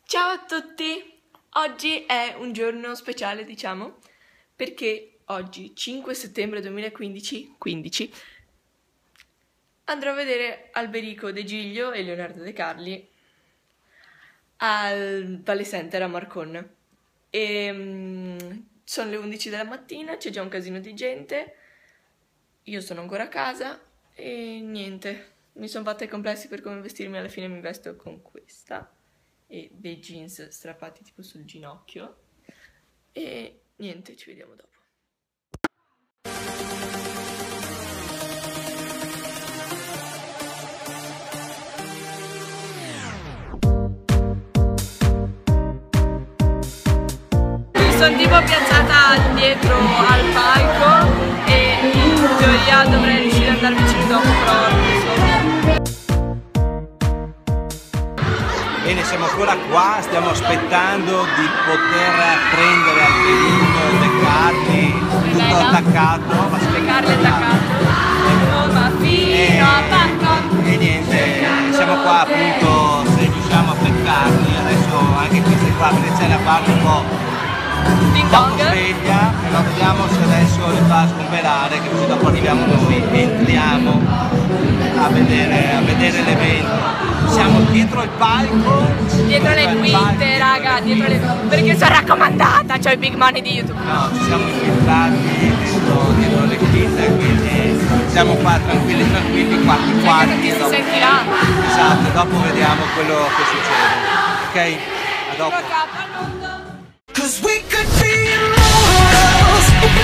Ciao a tutti! Oggi è un giorno speciale, diciamo, perché oggi, 5 settembre 2015, andrò a vedere Alberico De Giglio e Leonardo De Carli al Valle Center a Marcon. Sono le 11 della mattina, c'è già un casino di gente, io sono ancora a casa e niente, mi sono fatta i complessi per come vestirmi, alla fine mi vesto con questa e dei jeans strappati tipo sul ginocchio e niente, ci vediamo dopo. Sono tipo piazzata dietro al palco e in teoria dovrei riuscire ad andare vicino dopo, però non so. Bene, siamo ancora qua, stiamo aspettando di poter prendere Alberico De Carli, tutto attaccato. De Carli attaccato, ma fino a Marcon. E niente, siamo qua appunto, se riusciamo a beccarli, adesso anche queste qua, Veneziana a farlo un po'. Dopo sveglia, però vediamo se adesso le fa sgomberare, che così dopo arriviamo noi, entriamo a vedere l'evento. Siamo dietro il palco. Dietro le quinte, raga, perché sono raccomandata, c'ho i big money di YouTube. No, ci siamo infiltrati dietro le quinte, quindi siamo qua tranquilli, quarti. Non ti si sentirà. Esatto, dopo vediamo quello che succede. Ok? A dopo. Cause we could be immortals,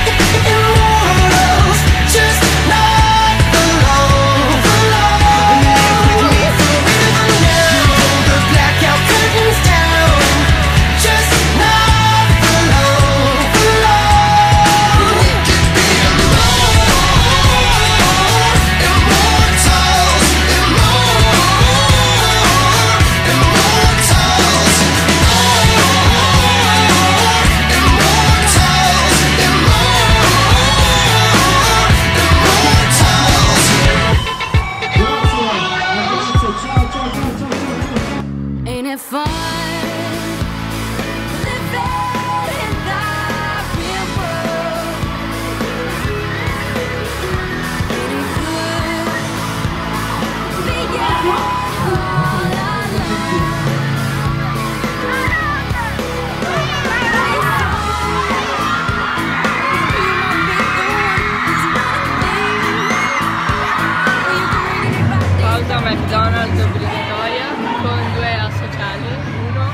just not alone. With me forever now, the blackout curtains down, just not alone. We could be immortals, Ain't it fun? Living in the real world. Ain't it good? Being all alone. Pausa McDonald's obbligatoria con 2 associati, uno.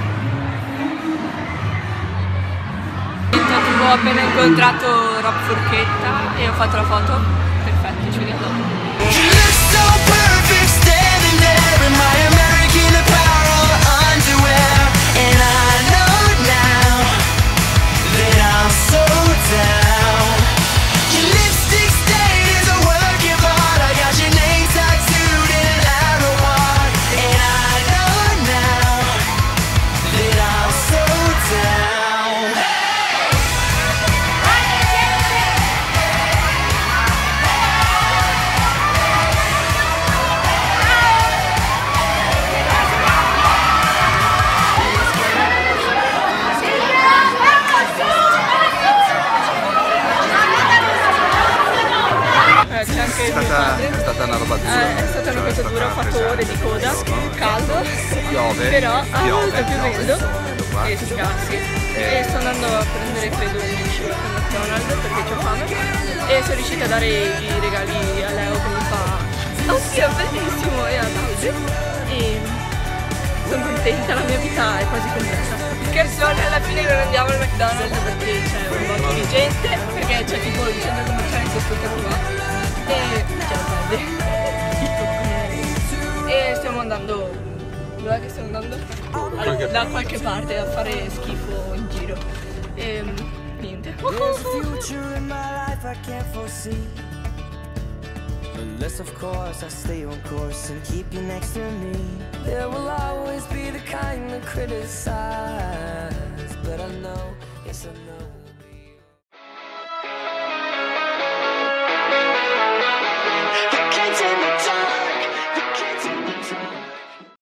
Ho appena incontrato Rob Forchetta e ho fatto la foto. Perfetto, ci vediamo dopo. you look so perfect standing there in my American Apparel underwear. And I know now that I'm so down. Your lipstick stain is a work of art. I got your name tattooed in an arrow heart. And I know now that I'm so down. C'è anche il mio padre. È stata una roba dura. È stata una cosa dura, ho fatto ore di coda, caldo, Piove, però sta piovendo qua. e scarsi. E sto andando a prendere credo un milkshake al McDonald's perché ho fame e sono riuscita a dare i regali a Leo che mi fa oddio bellissimo e a Davide e sono contenta, la mia vita è quasi completa. Scherzone, alla fine non andiamo al McDonald's perché c'è un botto di gente, perché c'è tipo il centro commerciale in questo qua e c'è la base e stiamo andando, dov'è che stiamo andando? Da qualche parte a fare schifo in giro e niente. There's a future in my life I can't foresee, unless of course I stay on course and keep you next to me. There will always be the kind that criticize, but I know, yes I know